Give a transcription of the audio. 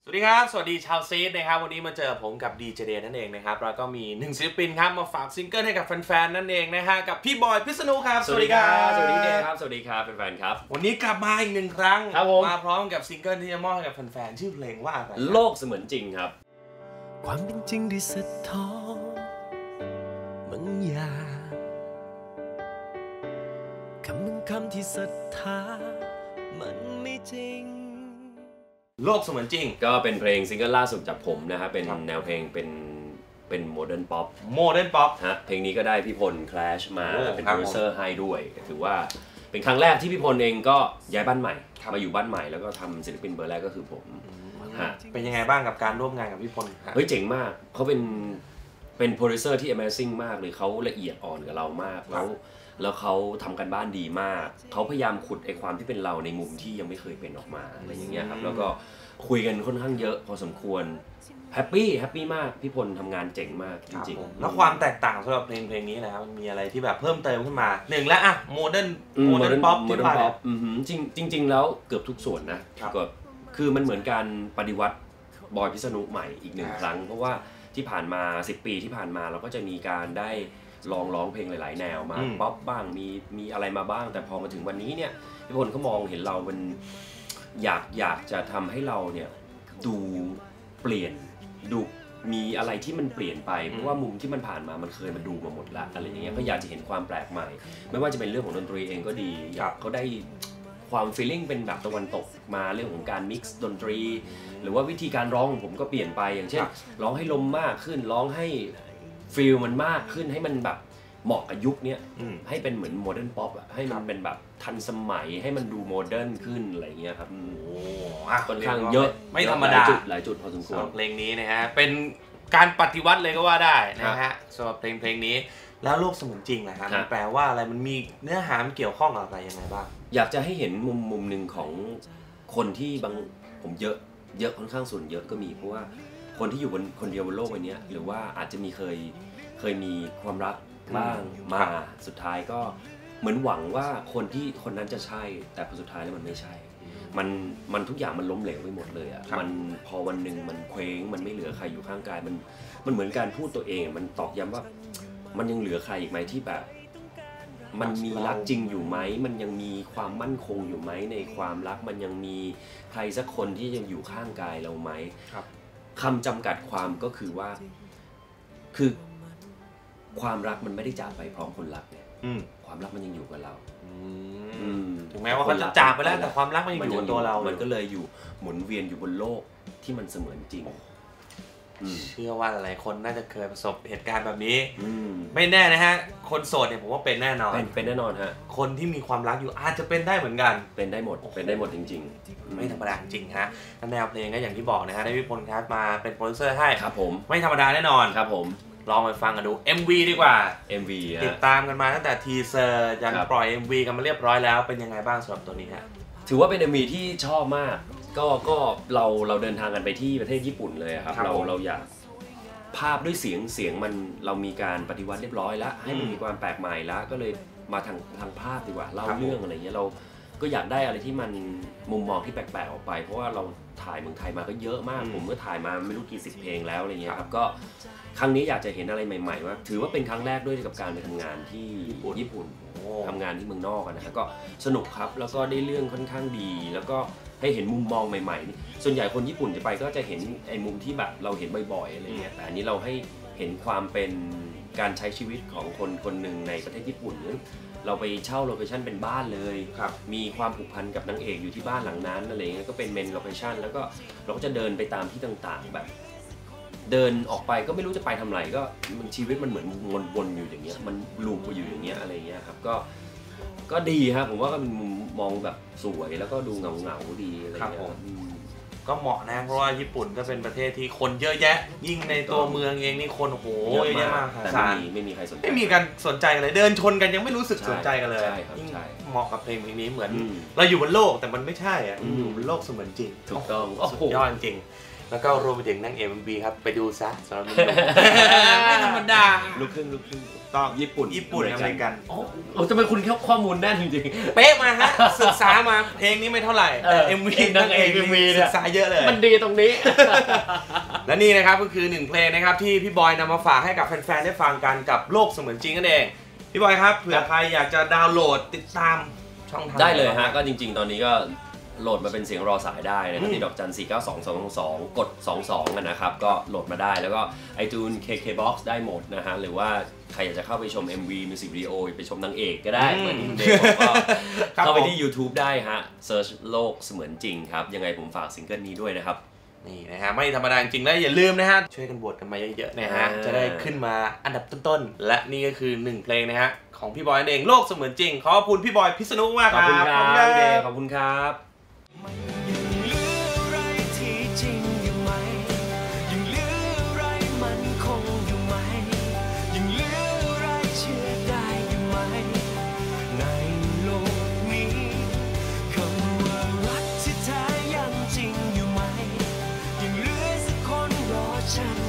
สวัสดีครับสวัสดีชาวซีดนะครับวันนี้มาเจอผมกับดีเจเดนั่นเองนะครับแล้วก็มี1ศิลปินครับมาฝากซิงเกิลให้กับแฟนๆนั่นเองนะฮะกับพี่บอยพิษณุครับสวัสดีครับสวัสดีเดครับสวัสดีครับแฟนๆครับวันนี้กลับมาอีก1ครั้งครับผมมาพร้อมกับซิงเกิลที่จะมอบให้กับแฟนๆชื่อเพลงว่าอะไรโลกเสมือนจริงครับความเป็นจริงที่สะท้อนบางอย่างคำบางคำที่ศรัทธามันไม่จริงโลกเสมือนจริงก็เป็นเพลงซิงเกิลล่าสุดจากผมนะฮะเป็นแนวเพลงเป็นโมเดิร์นป๊อปฮะเพลงนี้ก็ได้พี่พล Clash มาเป็นโปรดิวเซอร์ให้ด้วยถือว่าเป็นครั้งแรกที่พี่พลเองก็ย้ายบ้านใหม่มาอยู่บ้านใหม่แล้วก็ทำศิลปินเบอร์แรกก็คือผมเป็นยังไงบ้างกับการร่วมงานกับพี่พลเฮ้ยเจ๋งมากเขาเป็นโปรดิวเซอร์ที่ Amazing มากเลยเขาละเอียดอ่อนกับเรามากแล้วเขาทำกันบ้านดีมากเขาพยายามขุดไอ้ความที่เป็นเราในมุมที่ยังไม่เคยเป็นออกมาอะไรอย่างเงี้ยครับแล้วก็คุยกันค่อนข้างเยอะพอสมควรแฮปปี้มากพี่พลทำงานเจ๋งมากจริงๆแล้วความแตกต่างสำหรับเพลงนี้นะครับมันมีอะไรที่แบบเพิ่มเติมขึ้นมาหนึ่งแล้วอะโมเดิร์นป๊อปที่ว่าจริงแล้วเกือบทุกส่วนนะก็คือมันเหมือนการปฏิวัติบอยพิษณุใหม่อีกหนึ่งครั้งเพราะว่าที่ผ่านมา10 ปีที่ผ่านมาเราก็จะมีการได้ลองร้องเพลงหลายๆแนวมาป๊อปบ้างมีอะไรมาบ้างแต่พอมาถึงวันนี้เนี่ยพี่พลเขามองเห็นเรามันอยากจะทำให้เราเนี่ยดูเปลี่ยนดูมีอะไรที่มันเปลี่ยนไปเพราะว่ามุมที่มันผ่านมามันเคยมาดูมาหมดละอะไรอย่างเงี้ยก็อยากจะเห็นความแปลกใหม่ไม่ว่าจะเป็นเรื่องของดนตรีเองก็ดีอยากเขาได้ความฟีลลิ่งเป็นแบบตะวันตกมาเรื่องของการมิกซ์ดนตรีหรือว่าวิธีการร้องของผมก็เปลี่ยนไปอย่างเช่นร้องให้ลมมากขึ้นร้องให้ฟีลมันมากขึ้นให้มันแบบเหมาะกับยุคนี้ให้เป็นเหมือนโมเดิร์นป๊อปให้มันเป็นแบบทันสมัยให้มันดูโมเดิร์นขึ้นอะไรเงี้ยครับค่อนข้างเยอะไม่ธรรมดาหลายจุดพอสมควรเพลงนี้นะฮะเป็นการปฏิวัติเลยก็ว่าได้นะฮะสำหรับเพลงนี้แล้วโลกเสมือนจริงนะครับมันแปลว่าอะไรมันมีเนื้อหามันเกี่ยวข้องกับอะไรยังไงบ้างอยากจะให้เห็นมุมหนึ่งของคนที่บางผมเยอะค่อนข้างส่วนเยอะก็มีเพราะว่าคนที่อยู่คนเดียวบนโลกใบนี้หรือว่าอาจจะมีเคยมีความรักบ้างมาสุดท้ายก็เหมือนหวังว่าคนนั้นจะใช่แต่พอสุดท้ายแล้วมันไม่ใช่มันทุกอย่างมันล้มเหลวไปหมดเลยอ่ะมันพอวันหนึ่งมันเคว้งมันไม่เหลือใครอยู่ข้างกายมันเหมือนการพูดตัวเองมันตอกย้ำว่ามันยังเหลือใครอีกไหมที่แบบมันมีรักจริงอยู่ไหมมันยังมีความมั่นคงอยู่ไหมในความรักมันยังมีใครสักคนที่ยังอยู่ข้างกายเราไหมคำจำกัดความก็คือว่าคือความรักมันไม่ได้จากไปพร้อมคนรักเนี่ยความรักมันยังอยู่กับเราถึงแม้ว่าเขาจะจากไปแล้วแต่ความรักมันยังอยู่กับตัวเรามันก็เลยอยู่หมุนเวียนอยู่บนโลกที่มันเสมือนจริงเชื่อว่าหลายคนน่าจะเคยประสบเหตุการณ์แบบนี้ไม่แน่นะฮะคนโสดเนี่ยผมว่าเป็นแน่นอนเป็นแน่นอนฮะคนที่มีความรักอยู่อาจจะเป็นได้เหมือนกันเป็นได้หมดจริงๆไม่ธรรมดาจริงฮะแนวเพลงก็อย่างที่บอกนะฮะได้พี่พลครับมาเป็นโปรดิวเซอร์ให้ครับผมไม่ธรรมดาแน่นอนครับผมลองไปฟังกันดู MV ดีกว่า MV ติดตามกันมาตั้งแต่ทีเซอร์ยันปล่อย MV กันมาเรียบร้อยแล้วเป็นยังไงบ้างสำหรับตัวนี้ฮะถือว่าเป็น MV ที่ชอบมากก็เราเดินทางกันไปที่ประเทศญี่ปุ่นเลยครับเราอยากภาพด้วยเสียงมันเรามีการปฏิวัติเรียบร้อยแล้วให้มันมีความแปลกใหม่แล้วก็เลยมาทางภาพดีกว่าเล่าเรื่องอะไรเงี้ยเราก็อยากได้อะไรที่มันมุมมองที่แปลกๆออกไปเพราะว่าเราถ่ายเมืองไทยมาก็เยอะมากผมก็ถ่ายมาไม่รู้กี่10 เพลงแล้วอะไรเงี้ยครับก็ครั้งนี้อยากจะเห็นอะไรใหม่ๆว่าถือว่าเป็นครั้งแรกด้วยกับการไปทำงานที่ญี่ปุ่นทำงานที่เมืองนอกนะฮะก็สนุกครับแล้วก็ได้เรื่องค่อนข้างดีแล้วก็ให้เห็นมุมมองใหม่ๆส่วนใหญ่คนญี่ปุ่นจะไปก็จะเห็นไอ้มุมที่แบบเราเห็นบ่อยๆอะไรเงี้ยแต่อันนี้เราให้เห็นความเป็นการใช้ชีวิตของคนหนึ่งในประเทศญี่ปุ่นเราไปเช่าโลเคชั่นเป็นบ้านเลยมีความผูกพันกับนางเอกอยู่ที่บ้านหลังนั้นอะไรเงี้ยก็เป็นเมนโลเคชั่นแล้วก็เราก็จะเดินไปตามที่ต่างๆแบบเดินออกไปก็ไม่รู้จะไปทำอะไรก็ชีวิตมันเหมือนวนอยู่อย่างเงี้ยมันลูปอยู่อย่างเงี้ยอะไรเงี้ยครับก็ดีครับผมว่าก็เป็นมุมมองแบบสวยแล้วก็ดูเงาดีอะไรอย่างเงี้ยก็เหมาะนะเพราะว่าญี่ปุ่นก็เป็นประเทศที่คนเยอะแยะยิ่งในตัวเมืองเองนี่คนโอ้โหเยอะแยะมากแต่ไม่มีใครสนใจไม่มีการสนใจกันเลยเดินชนกันยังไม่รู้สึกสนใจกันเลยเหมาะกับเพลงนี้เหมือนเราอยู่บนโลกแต่มันไม่ใช่อ่ะอยู่บนโลกเสมือนจริงถูกต้องสุดยอดจริงแล้วก็รวมไปถึงนางเอ็มบีครับไปดูซะสำหรับนุ่มไม่ธรรมดาลูกครึ่งต้องญี่ปุ่นอเมริกันโอ้จะเป็นคุณข้อมูลแน่นจริงๆเป๊ะมาฮะศึกษามาเพลงนี้ไม่เท่าไหร่แต่ MV นางเอก MV ศึกษาเยอะเลยมันดีตรงนี้และนี่นะครับก็คือ1เพลงนะครับที่พี่บอยนำมาฝากให้กับแฟนๆได้ฟังกันกับโลกเสมือนจริงนั่นเองพี่บอยครับเผื่อใครอยากจะดาวน์โหลดติดตามช่องทางได้เลยฮะก็จริงๆตอนนี้ก็โหลดมาเป็นเสียงรอสายได้นะครับที่ดอกจัน 49222 กด 22กันนะครับก็โหลดมาได้แล้วก็ iTunes KKBox ได้หมดนะฮะหรือว่าใครอยากจะเข้าไปชม MV Music Video ไปชมนางเอกก็ได้เหมือนที่เดย์บอกก็เข้าไปที่ YouTube ได้ฮะ Search โลกเสมือนจริงครับยังไงผมฝากซิงเกิลนี้ด้วยนะครับนี่นะฮะไม่ธรรมดาจริงแล้วอย่าลืมนะฮะช่วยกันโหวตกันมาเยอะๆนะฮะจะได้ขึ้นมาอันดับต้นๆและนี่ก็คือ1เพลงนะฮะของพี่บอยนั่นเองโลกเสมือนจริงขอบคุณพี่บอยพิษณุมากครับขอบคุณครับเดย์ขอบคุณครับฉัน